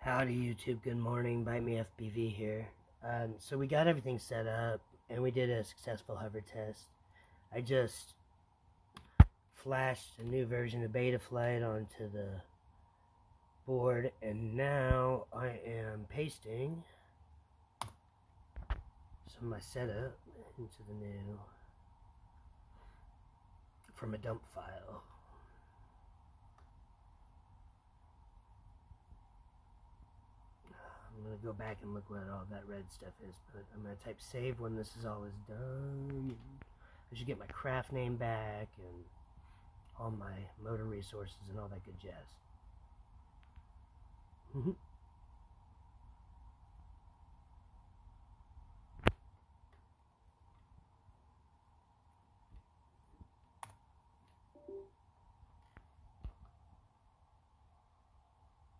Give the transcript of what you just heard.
Howdy YouTube, good morning, ByteMeFPV here. So we got everything set up and we did a successful hover test. I just flashed a new version of Betaflight onto the board and now I am pasting some of my setup into the new from a dump file. I'm going to go back and look what all that red stuff is, but I'm going to type save when this is all done. I should get my craft name back and all my motor resources and all that good jazz.